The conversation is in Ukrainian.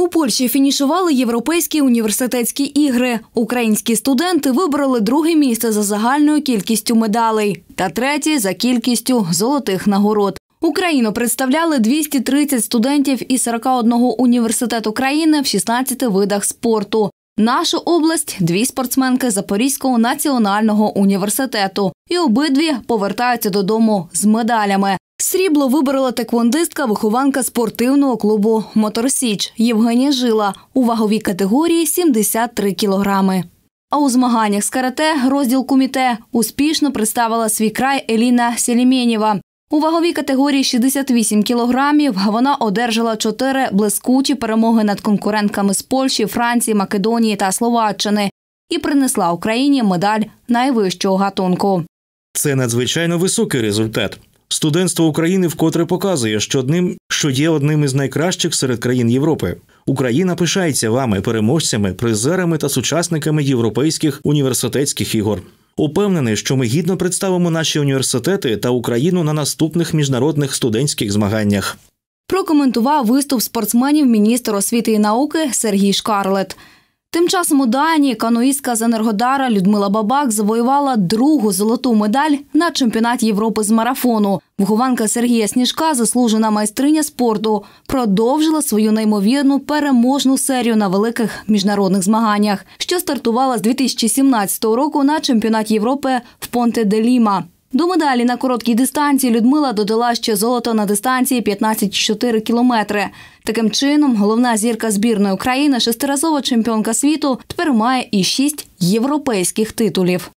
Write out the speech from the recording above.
У Польщі фінішували Європейські університетські ігри. Українські студенти вибороли друге місце за загальною кількістю медалей та третє за кількістю золотих нагород. Україну представляли 230 студентів із 41 університету країни в 16 видах спорту. Нашу область – 2 спортсменки Запорізького національного університету. І обидві повертаються додому з медалями. Срібло виборола теквондистка, вихованка спортивного клубу «Мотор Січ» Євгенія Жила у ваговій категорії 73 кілограми. А у змаганнях з карате розділ куміте успішно представила свій край Еліна Селіменєва. У ваговій категорії 68 кілограмів вона одержала 4 блискучі перемоги над конкурентками з Польщі, Франції, Македонії та Словаччини і принесла Україні медаль найвищого гатунку. Це надзвичайно високий результат. Студентство України вкотре показує, що є одним із найкращих серед країн Європи. Україна пишається вами, переможцями, призерами та сучасниками європейських університетських ігор. Упевнений, що ми гідно представимо наші університети та Україну на наступних міжнародних студентських змаганнях. Прокоментував виступ спортсменів міністр освіти і науки Сергій Шкарлет. Тим часом у Данії каноїстка з Енергодара Людмила Бабак завоювала другу золоту медаль на чемпіонаті Європи з марафону. Вихованка Сергія Сніжка, заслужена майстриня спорту, продовжила свою неймовірну переможну серію на великих міжнародних змаганнях, що стартувала з 2017 року на чемпіонаті Європи в Понте-де-Ліма. До медалі на короткій дистанції Людмила додала ще золото на дистанції 15,4 кілометри. Таким чином, головна зірка збірної України, шестиразова чемпіонка світу, тепер має і 6 європейських титулів.